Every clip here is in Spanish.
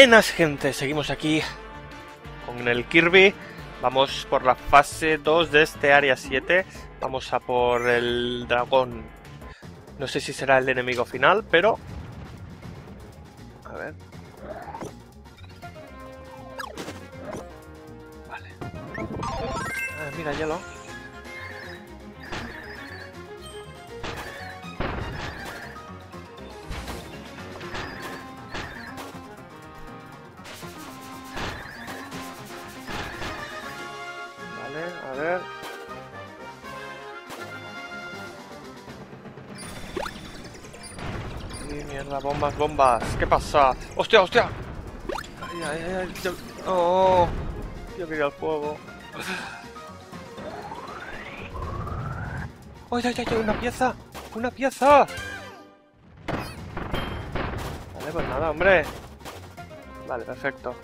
Buenas, gente, seguimos aquí con el Kirby. Vamos por la fase 2 de este área 7. Vamos a por el dragón. No sé si será el enemigo final, pero... a ver... vale. Mira, hielo. A ver. ¡Ay, mierda! ¡Bombas, bombas! ¿Qué pasa? ¡Hostia, hostia! ¡Ay, ay, ay! ¡Oh! Yo quería el fuego. ¡Ay, ay, ay! ¡Una pieza! ¡Una pieza! Vale, pues nada, hombre. Vale, perfecto.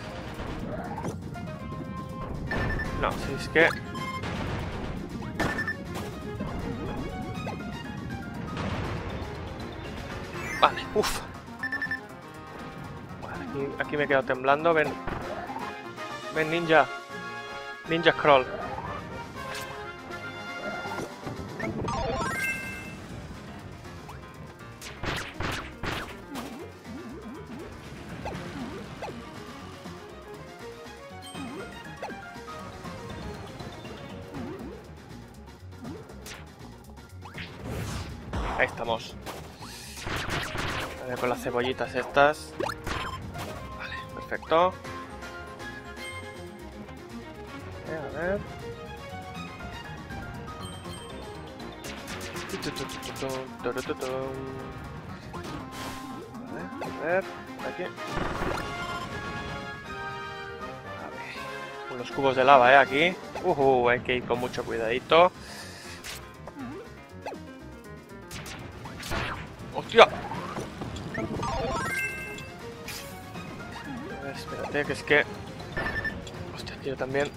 No, si es que... vale, uff. Vale, aquí me he quedado temblando, ven. Ven, ninja. Ninja Scroll. Ahí estamos. A ver, con las cebollitas estas. Vale, perfecto. A ver. A ver, aquí. A ver. Unos cubos de lava, aquí. Hay que ir con mucho cuidadito. ¡Hostia! A ver, espérate, que es que... hostia, tío, también...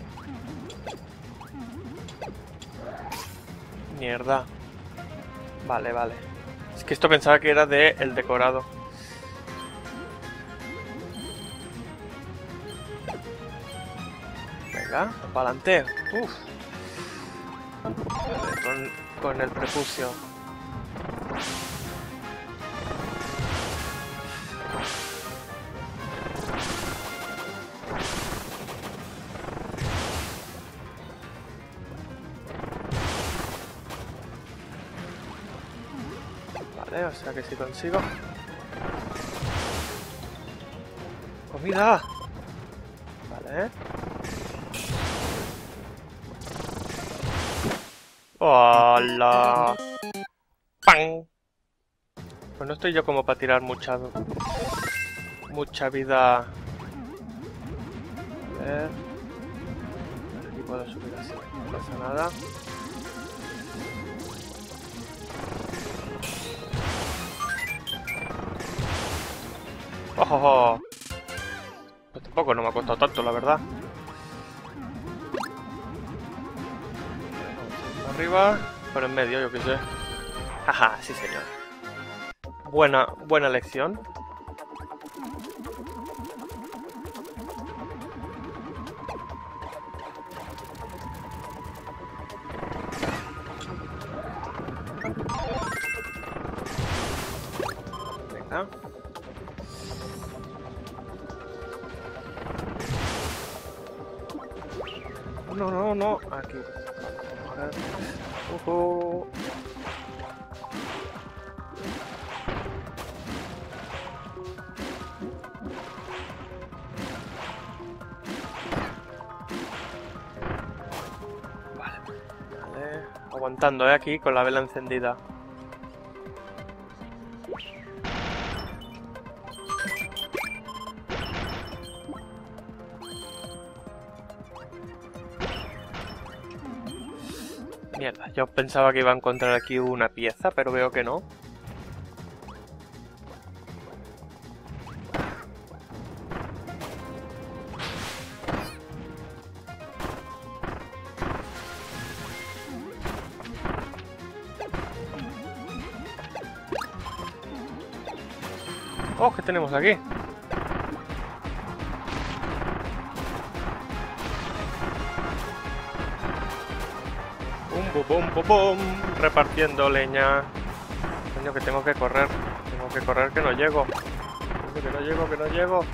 mierda. Vale, vale. Es que esto pensaba que era de el decorado. Venga, para adelante. Uf. Vale, con el prepucio. Vale, o sea que si consigo. ¡Comida! Vale. ¡Hola! ¡Pam! Pues no estoy yo como para tirar mucha vida. A ver. Aquí puedo subir así, no pasa nada. ¡Oh! Pues tampoco no me ha costado tanto, la verdad. Arriba, por en medio, yo qué sé. Jaja, sí señor. Buena lección. Venga. No. Aquí. Vale. Aguantando, aquí con la vela encendida. Mierda, yo pensaba que iba a encontrar aquí una pieza, pero veo que no. Oh, ¿qué tenemos aquí? Pum, pum, pum, repartiendo leña. Coño, que tengo que correr. Tengo que correr, que no llego. Coño, que no llego, que no llego.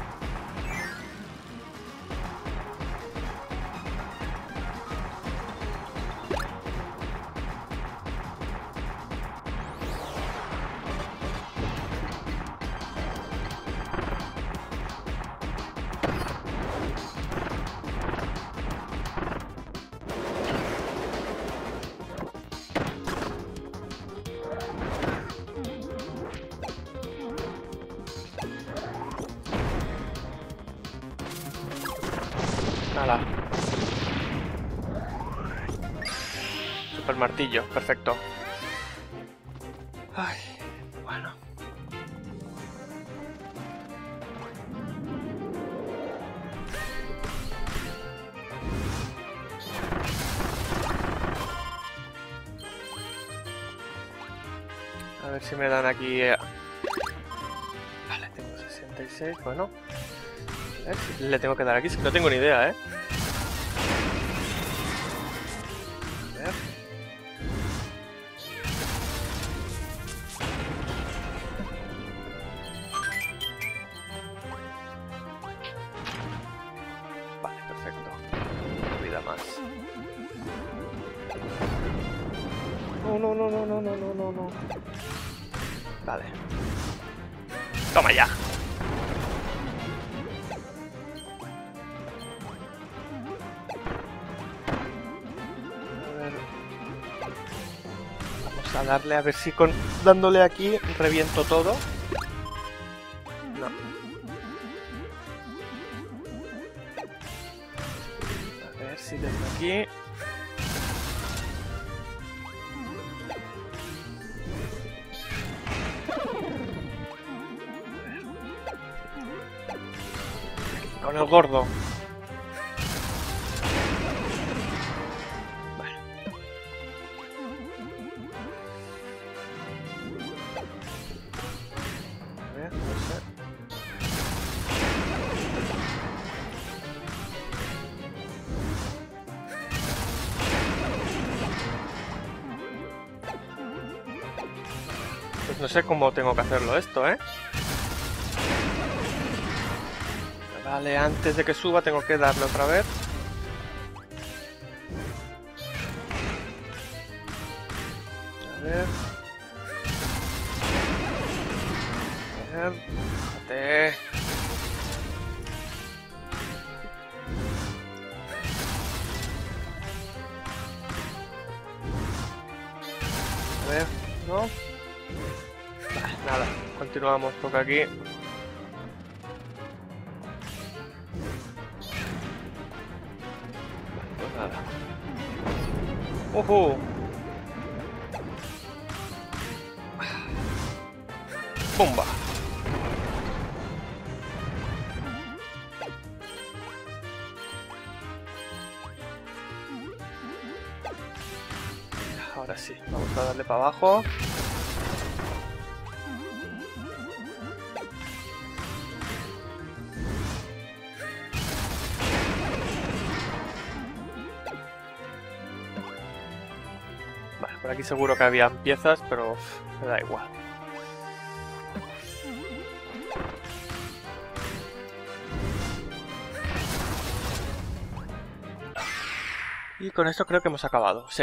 Nada. Super martillo, perfecto. Ay, bueno. A ver si me dan aquí... Vale, tengo 66, bueno. A ver si le tengo que dar aquí, es que no tengo ni idea, ¿eh? A ver. Vale, perfecto. Una vida más. No, no, no, no, no, no, no, no, no. Vale. Toma ya. A darle a ver si con dándole aquí reviento todo. No. A ver si desde aquí. Con el gordo. Pues no sé cómo tengo que hacerlo esto, ¿eh? Vale, antes de que suba tengo que darle otra vez. A ver. A ver. Déjate. A ver, ¿no? Nada, continuamos porque aquí... Pues nada. ¡Pumba! Ahora sí, vamos a darle para abajo. Por aquí seguro que había piezas, pero me da igual. Y con esto creo que hemos acabado, sí.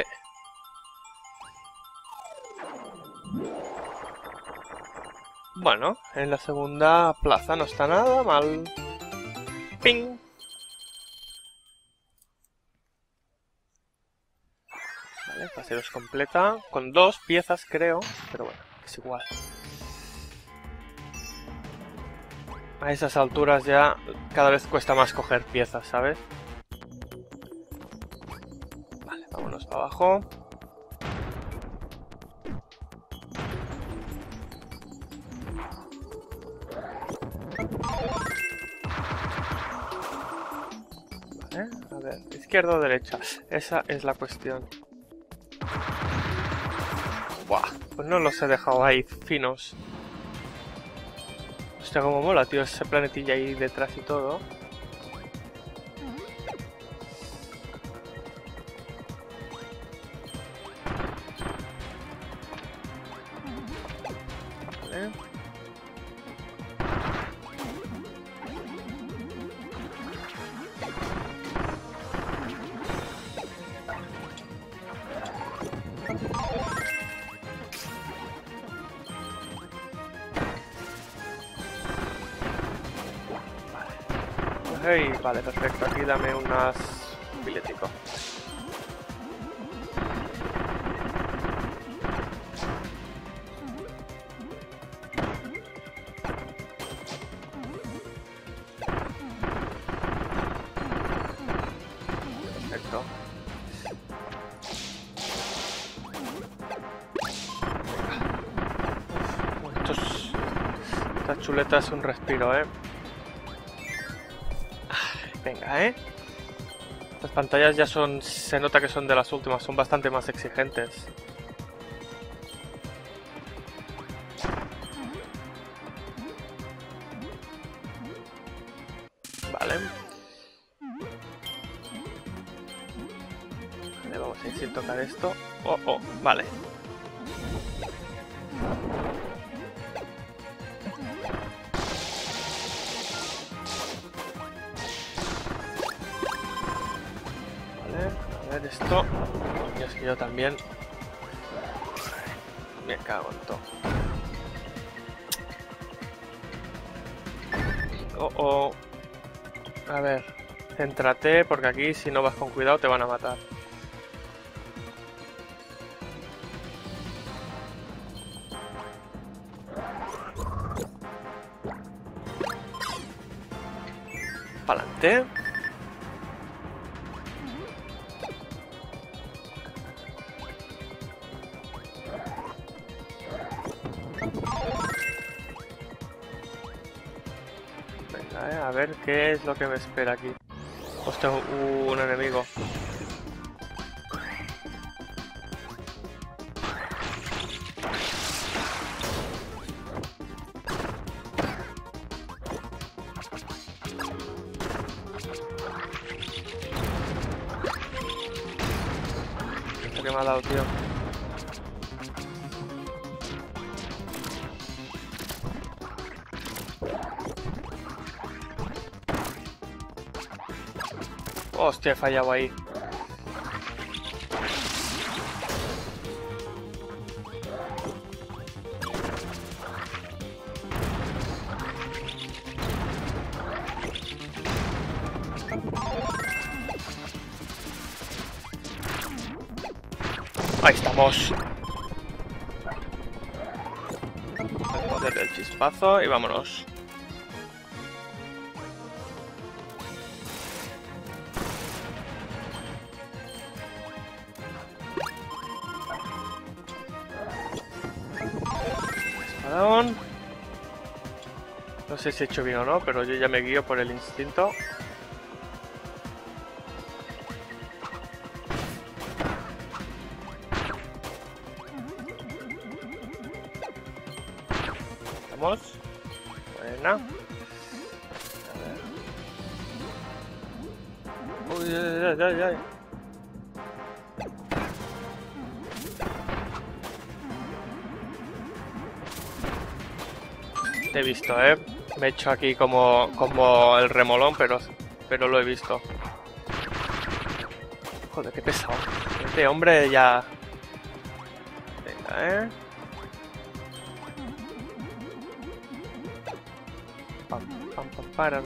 Bueno, en la segunda plaza no está nada mal. ¡Ping! Vale, paseos completa. Con 2 piezas creo, pero bueno, es igual. A esas alturas ya cada vez cuesta más coger piezas, ¿sabes? Vale, vámonos para abajo. Vale, a ver, izquierda o derecha. Esa es la cuestión. Buah, pues no los he dejado ahí finos. Hostia, como mola, tío, ese planetilla ahí detrás y todo. Hey, vale, perfecto. Aquí dame unas biletico. Perfecto. Esta chuleta es un respiro, ¿eh? Venga, ¿eh? Estas pantallas ya son... Se nota que son de las últimas, son bastante más exigentes. Vale. Vale, vamos a ir sin tocar esto. Oh, oh, vale. Esto, es que yo también me cago en todo. Oh, oh. A ver, céntrate porque aquí si no vas con cuidado te van a matar. Pa'lante. A ver qué es lo que me espera aquí. Hostia, un enemigo. ¿Qué me ha dado, tío? Hostia, he fallado ahí. Ahí estamos. El poder del chispazo y vámonos. Espadón. No sé si he hecho bien o no, pero yo ya me guío por el instinto. Buena. A ver. Uy, ay, ay, ay. Te he visto, ¿eh? Me he hecho aquí como el remolón, pero lo he visto. Joder, qué pesado. Este hombre ya... Venga, ¿eh? Vale.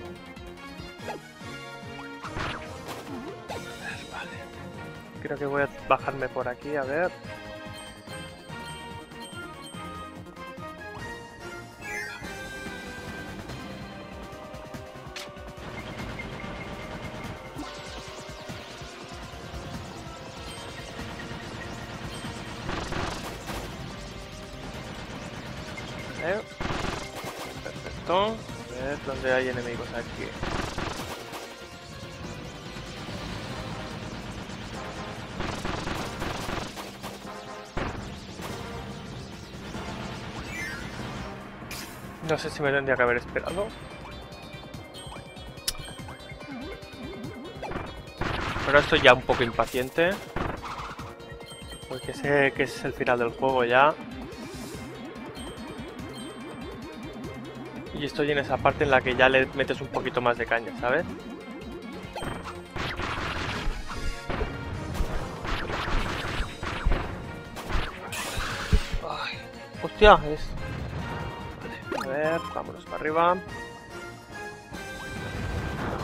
Creo que voy a bajarme por aquí, a ver. Perfecto. A ver dónde hay enemigos aquí. No sé si me tendría que haber esperado. Pero estoy ya un poco impaciente. Porque sé que es el final del juego ya. Y estoy en esa parte en la que ya le metes un poquito más de caña, ¿sabes? Ay, hostia, es... Vale, a ver, vámonos para arriba.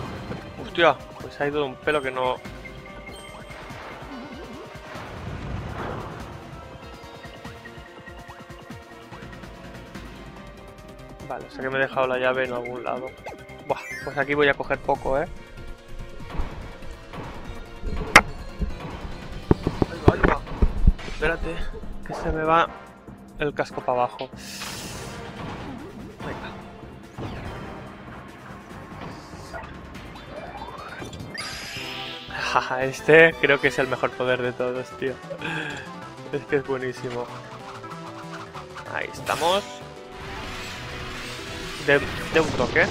Hostia, pues ha ido un pelo que no... Vale, o sea que me he dejado la llave en algún lado. Buah, pues aquí voy a coger poco, ¿eh? Ahí va. Espérate, que se me va el casco para abajo. Venga. Jaja, este creo que es el mejor poder de todos, tío. Es que es buenísimo. Ahí estamos. De un toque.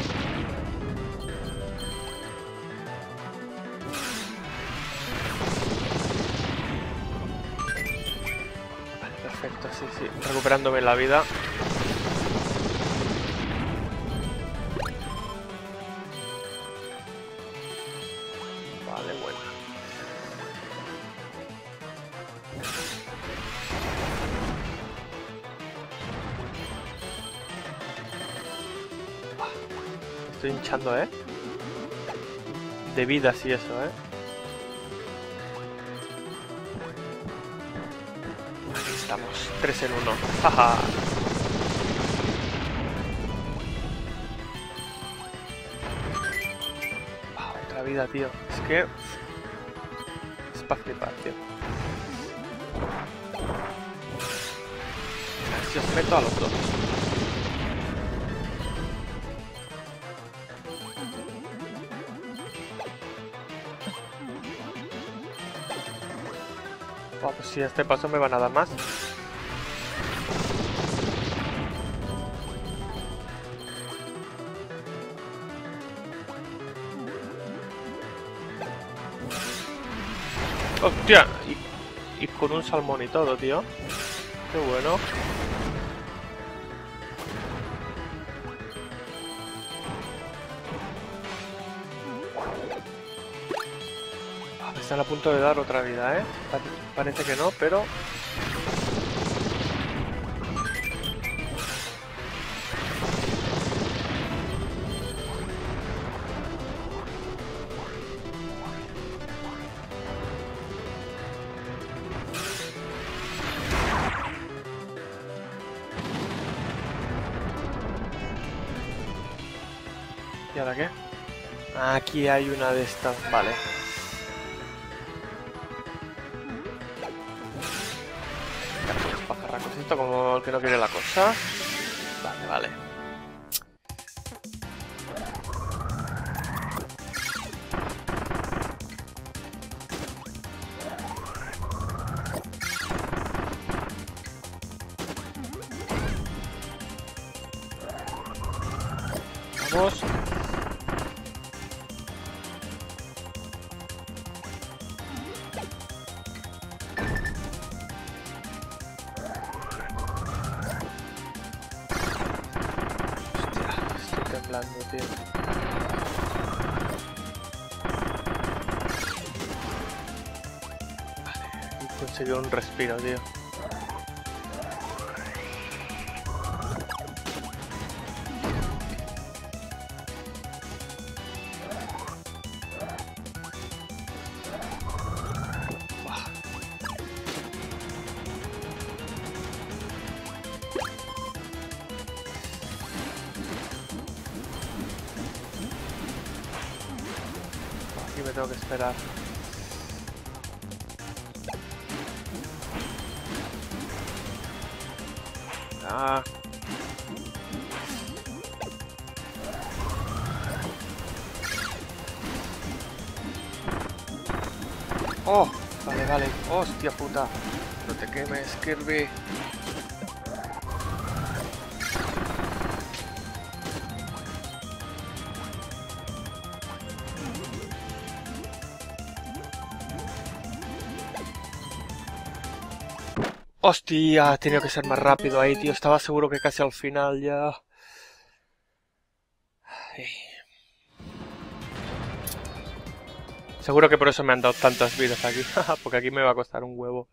Vale, perfecto, sí, sí. Recuperándome la vida. Vale, bueno. Estoy hinchando, ¿eh? De vidas y eso, ¿eh? Aquí estamos, 3 en 1. Jaja. Otra vida, tío. Es que... es para flipar, tío. A ver si os meto a los dos. Pues si a este paso me van a dar más. ¡Hostia! Y con un salmón y todo, tío. Qué bueno. Me están a punto de dar otra vida, ¿eh? Parece que no, pero... ¿Y ahora qué? Aquí hay una de estas, vale. Pajarracos, esto como el que no quiere la cosa. Vale, vale. Vamos. Tío. Vale, y conseguí un respiro, tío. Me tengo que esperar. Ah. Oh, vale, vale. Hostia puta. No te quemes, Kirby. Hostia, ha tenido que ser más rápido ahí, tío. Estaba seguro que casi al final ya. Ay. Seguro que por eso me han dado tantas vidas aquí. Porque aquí me va a costar un huevo.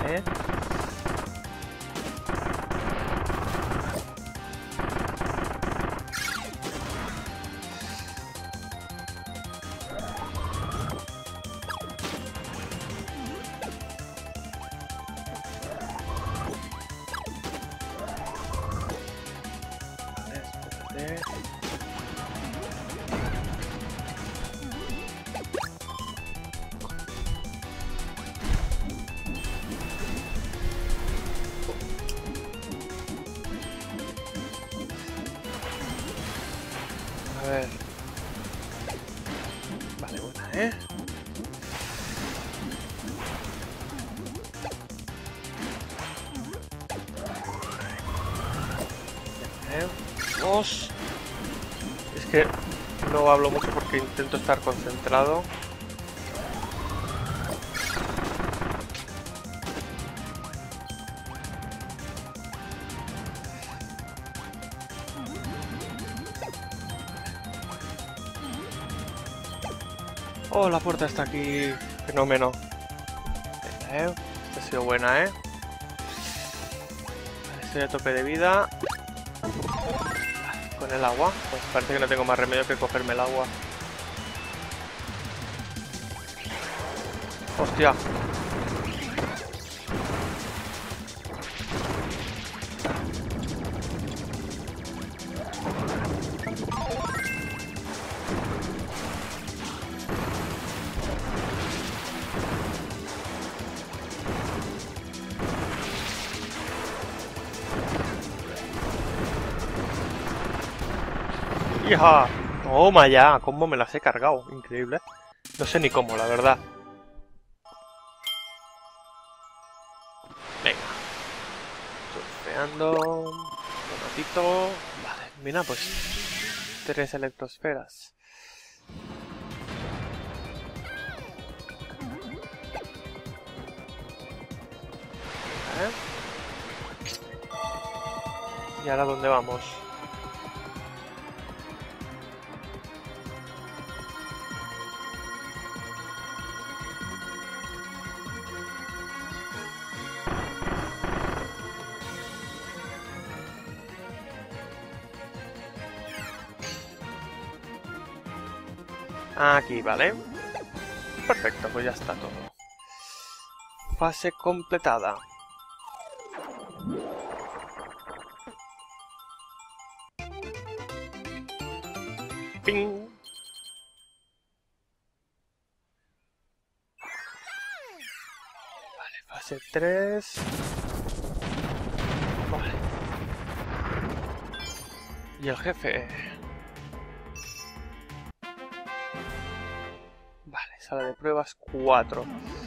¿eh? Vale, espérate. A ver. Vale, buena, ¿eh? Vamos. Es que no hablo mucho porque intento estar concentrado. Oh, la puerta está aquí. Fenómeno. Venga, esta ha sido buena, ¿eh? Vale, estoy a tope de vida. Vale, con el agua. Pues parece que no tengo más remedio que cogerme el agua. Hostia. ¡Hija! Toma ya, cómo me las he cargado. Increíble. No sé ni cómo, la verdad. Venga. Surfeando. Un ratito. Vale, mira, pues 3 electrosferas. ¿Y ahora dónde vamos? Aquí, vale. Perfecto, pues ya está todo. Fase completada. ¡Ping! Vale, fase 3. Vale. Y el jefe. Vale, sala de pruebas 4.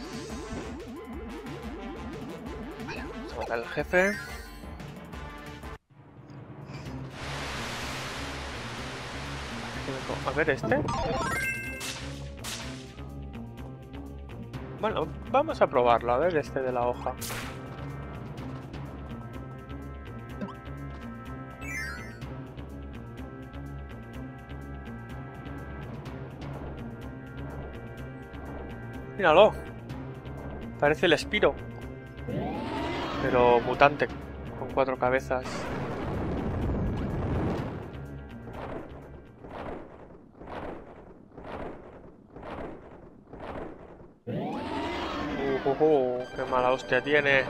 Vale, vamos a matar al jefe. A ver este. Bueno, vamos a probarlo. A ver este de la hoja. Míralo. Parece el Spiro. Pero mutante. Con 4 cabezas. ¡Qué mala hostia tiene!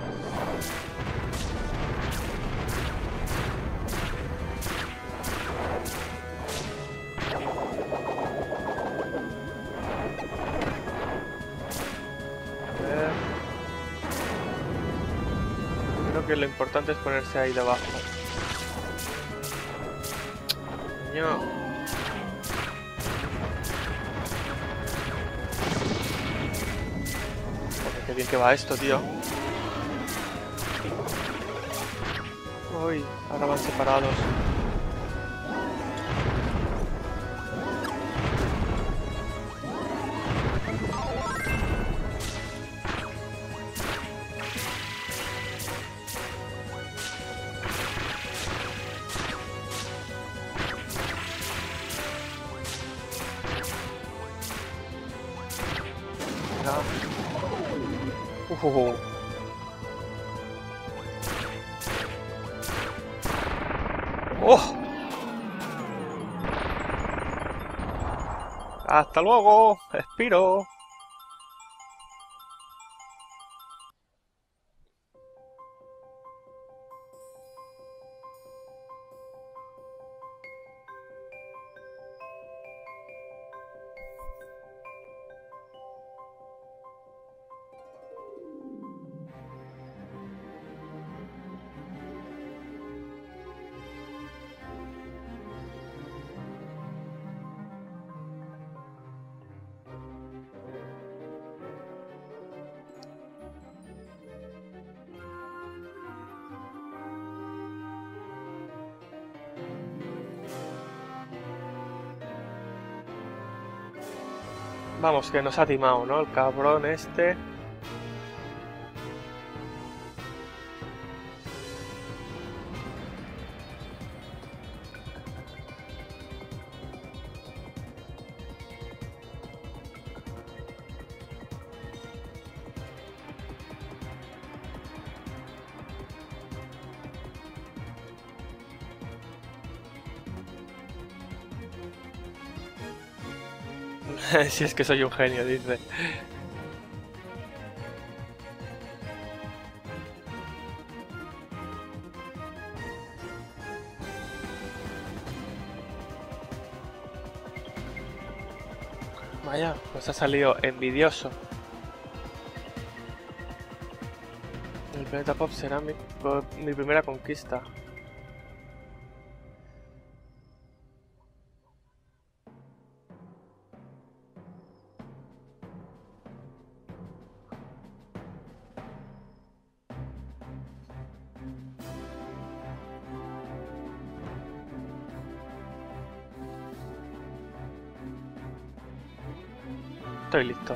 A ver. Creo que lo importante es ponerse ahí debajo. No. Qué bien que va esto, tío. Uy, ahora van separados. ¡Oh! ¡Hasta luego! ¡Expiro! Vamos, que nos ha timado, ¿no? El cabrón este. Si es que soy un genio, dice. Vaya, nos ha salido envidioso. El planeta Pop será mi primera conquista. Estoy listo.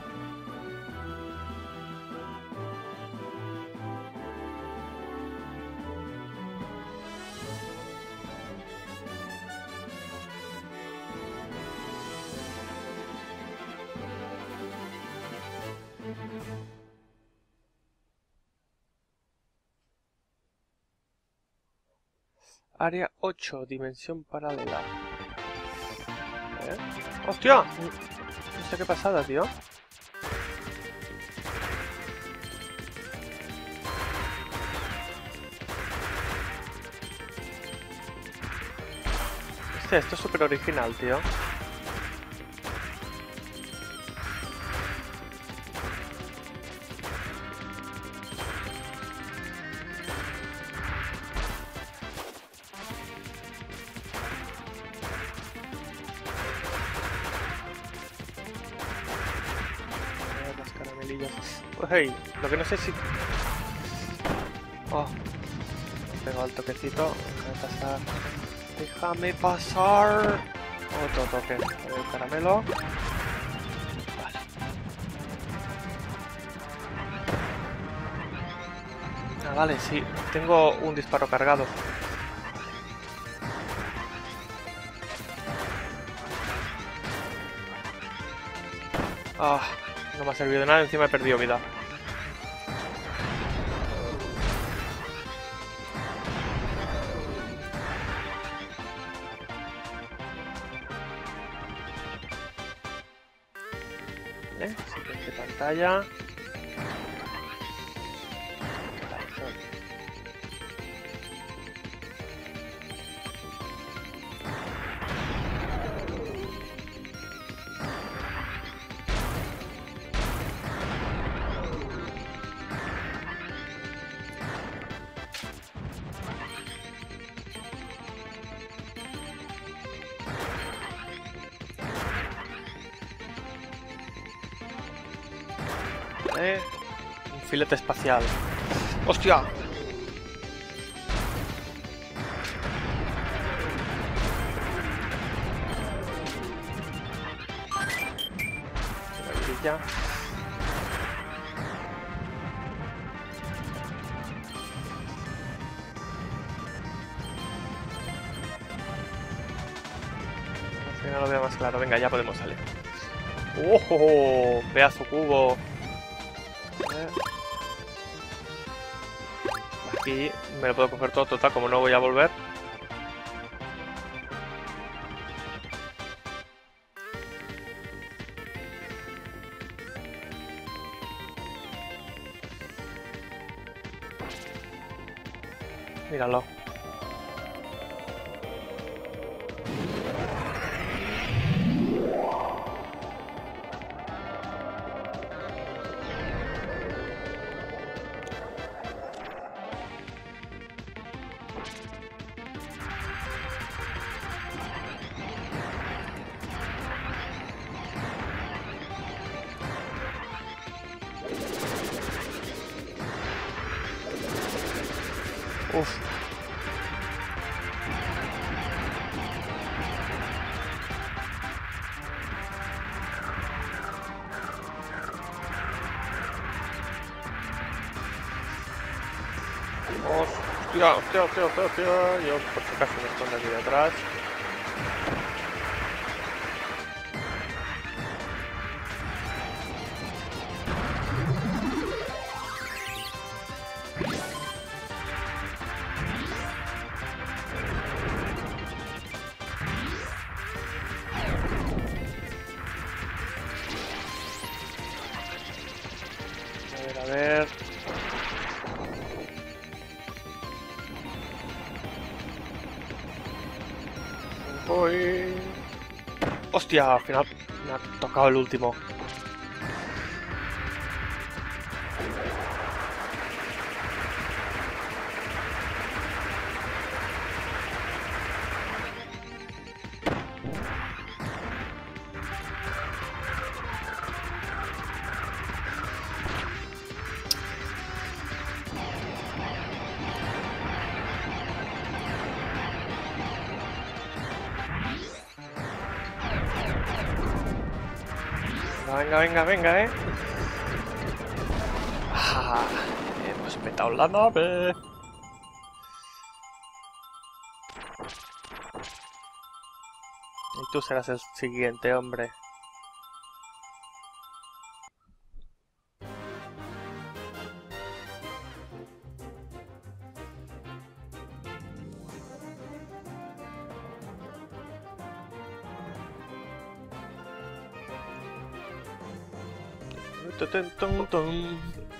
Área 8, dimensión paralela. ¡Hostia! No sé qué pasada, tío. Esto es súper original, tío. Las caramelillas. Pues hey, lo que no sé si... Oh, he pegado el toquecito. Déjame pasar. Déjame pasar. Otro toque. El caramelo. Vale. Ah, vale, sí. Tengo un disparo cargado. Ah, no me ha servido de nada. Encima he perdido vida. Siguiente pantalla. Un filete espacial. ¡Hostia! Ya. Si no lo veo más claro. Venga, ya podemos salir. ¡Oh! Pedazo cubo. Aquí me lo puedo coger todo total, como no voy a volver. Míralo. Uf. Hostia, hostia, hostia, hostia, hostia. Yo por si acaso me escondo aquí detrás. A ver. Voy. Hostia, al final me ha tocado el último. Venga, venga, venga, Ah, hemos petado la nave. Y tú serás el siguiente, hombre. Tun, tun, tun, tun.